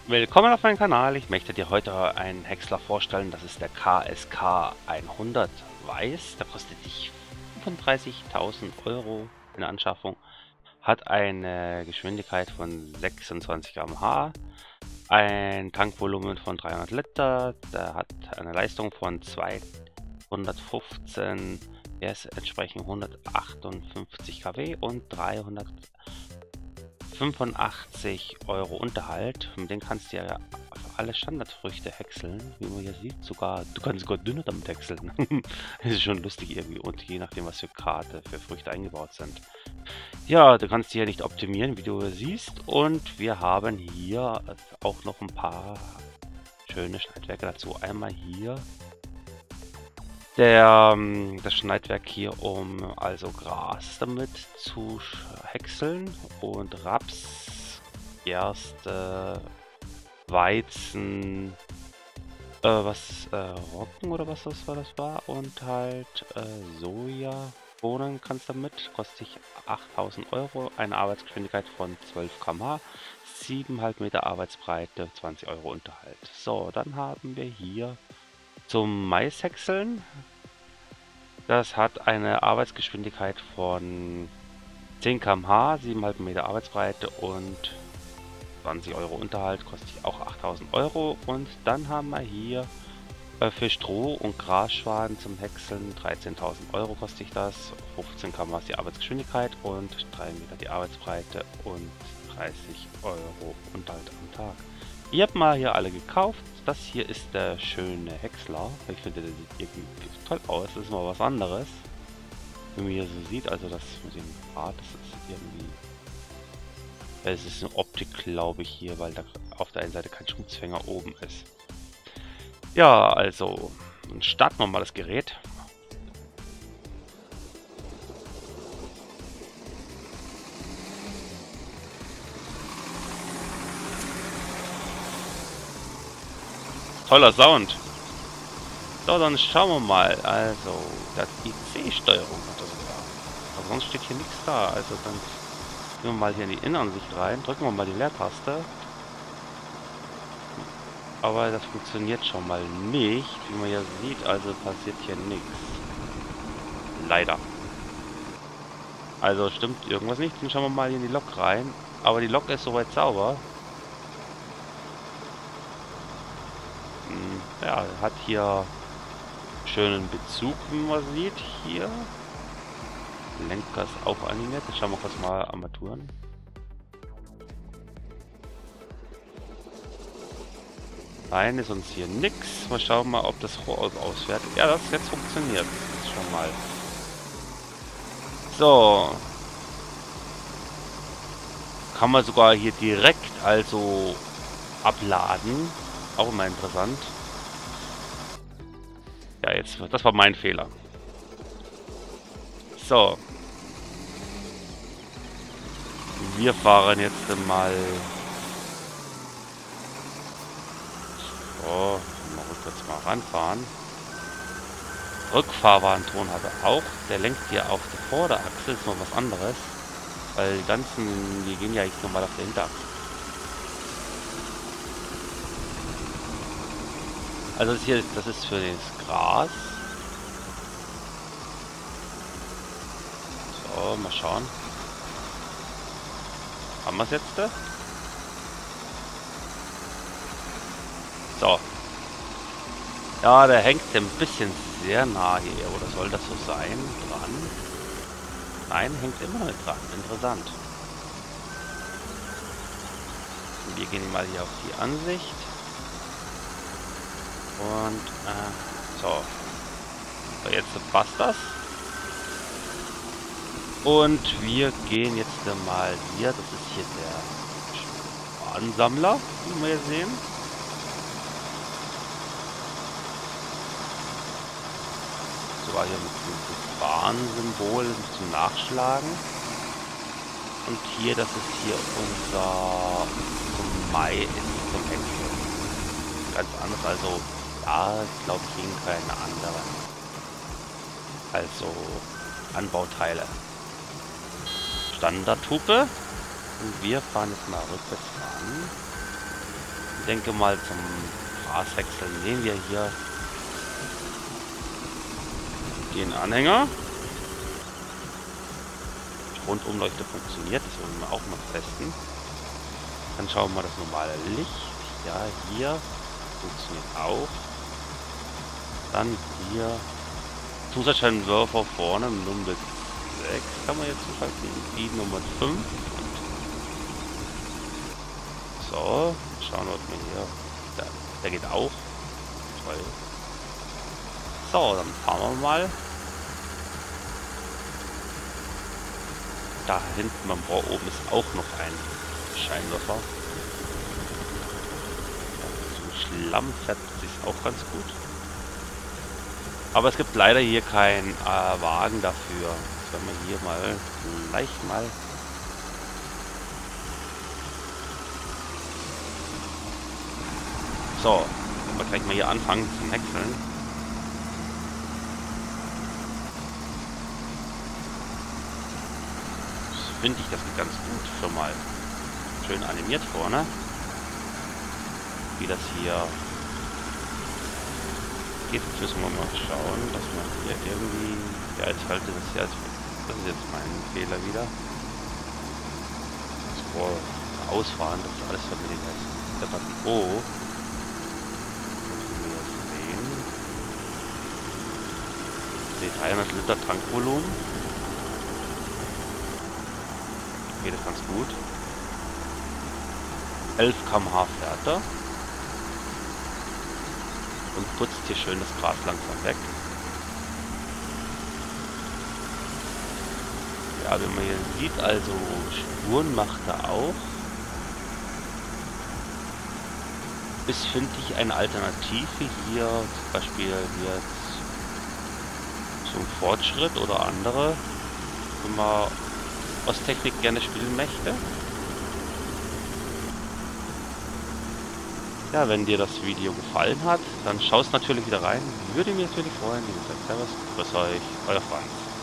Willkommen auf meinem Kanal. Ich möchte dir heute einen Häcksler vorstellen. Das ist der KSK 100 Weiß. Der kostet dich 35.000 Euro in der Anschaffung. Hat eine Geschwindigkeit von 26 km/h. Ein Tankvolumen von 300 Liter. Der hat eine Leistung von 215 PS, entsprechend 158 kW und 385 Euro Unterhalt. Mit dem kannst du ja alle Standardfrüchte häckseln, wie man hier sieht. Du kannst sogar dünner damit häckseln. Das ist schon lustig irgendwie, und je nachdem, was für Karte für Früchte eingebaut sind. Ja, du kannst die hier nicht optimieren, wie du siehst. Und wir haben hier auch noch ein paar schöne Schneidwerke dazu. Einmal hier das Schneidwerk hier, um also Gras damit zu häckseln, und Raps, Gerste, Weizen, Roggen oder was das war, und halt Soja, Bohnen kannst damit, kostet dich 8.000 Euro, eine Arbeitsgeschwindigkeit von 12 km/h, 7,5 Meter Arbeitsbreite, 20 Euro Unterhalt. So, dann haben wir hier zum Maishäckseln. Das hat eine Arbeitsgeschwindigkeit von 10 km/h, 7,5 Meter Arbeitsbreite und 20 Euro Unterhalt, kostet auch 8.000 Euro. Und dann haben wir hier für Stroh- und Grasschwaden zum Häckseln 13.000 Euro kostet das, 15 km/h ist die Arbeitsgeschwindigkeit und 3 Meter die Arbeitsbreite und 30 Euro Unterhalt am Tag. Ich habe mal hier alle gekauft. Das hier ist der schöne Häcksler. Ich finde, der sieht irgendwie toll aus. Das ist mal was anderes, wie man hier so sieht. Also das mit dem Rad, das ist irgendwie... Es ist eine Optik, glaube ich, hier, weil da auf der einen Seite kein Schmutzfänger oben ist. Ja, also, dann starten wir mal das Gerät. Toller Sound. So, dann schauen wir mal. Also, das IC-Steuerung hat das sogar. Aber sonst steht hier nichts da. Also, dann gehen wir mal hier in die Innenansicht rein. Drücken wir mal die Leertaste. Aber das funktioniert schon mal nicht, wie man ja sieht. Also passiert hier nichts. Leider. Also stimmt irgendwas nicht. Dann schauen wir mal in die Lok rein. Aber die Lok ist soweit sauber. Ja, hat hier schönen Bezug, wie man sieht. Hier. Lenker ist auch animiert. Jetzt schauen wir kurz mal Armaturen. Nein, ist uns hier nichts. Mal schauen mal, ob das Rohr auswertet. Ja, das jetzt funktioniert. Das ist schon mal. So. Kann man sogar hier direkt also abladen. Auch immer interessant. Ja, jetzt, das war mein Fehler. So. Wir fahren jetzt mal... So, mal rückwärts mal ranfahren. Rückfahrwarnton hat er auch. Der lenkt hier auf die Vorderachse, ist noch was anderes. Weil die gehen ja eigentlich normal auf der Hinterachse. Also das ist für das Gras. So, mal schauen. Haben wir es jetzt? So. Ja, der hängt ein bisschen sehr nah hier. Oder soll das so sein? Dran? Nein, hängt immer noch nicht dran. Interessant. Wir gehen mal hier auf die Ansicht. Und, so. So, jetzt passt das. Und wir gehen jetzt mal hier. Das ist hier der Ansammler, wie wir hier sehen. Sogar hier mit dem Bahnsymbol zum Nachschlagen. Und hier, das ist hier unser zum Mai zum Häcksler. Ganz anders, also da glaube ich gegen keine anderen. Also Anbauteile. Standardhupe. Und wir fahren jetzt mal rückwärts ran. denke mal, zum Graswechseln nehmen wir hier den Anhänger. Die Rundumleuchte funktioniert, das wollen wir auch mal testen. Dann schauen wir mal das normale Licht. Ja, hier funktioniert auch. Dann hier Zusatzscheinwerfer vorne, Nummer 6 kann man jetzt zuschalten, die Nummer 5. So, schauen wir mal hier. Der geht auch. Toll. So, dann fahren wir mal. Da hinten beim Rohr oben ist auch noch ein Scheinwerfer. Zum Schlamm fährt sich auch ganz gut. Aber es gibt leider hier keinen Wagen dafür. Wenn wir hier mal gleich mal so, wenn wir gleich mal hier anfangen zum Häckseln. Finde ich, das geht ganz gut schon mal. Schön animiert vorne. Wie das hier geht. Jetzt müssen wir mal schauen, dass man hier irgendwie... Ja, jetzt halte das hier als... Das ist jetzt mein Fehler wieder. Das Ausfahren, das ist alles verwendet heißt. Der Button O. Müssen wir das sehen. Die 300 Liter Tankvolumen. Geht das ganz gut. 11 km/h fährt er. Und putzt hier schön das Gras langsam weg. Ja, wie man hier sieht, also Spuren macht er auch. Ist, finde ich, eine Alternative hier, zum Beispiel jetzt zum Fortschritt oder andere, wenn man Osttechnik gerne spielen möchte. Ja, wenn dir das Video gefallen hat, dann schaust natürlich wieder rein. Würde mich natürlich freuen. Wie gesagt, Servus, grüß euch, euer Franz.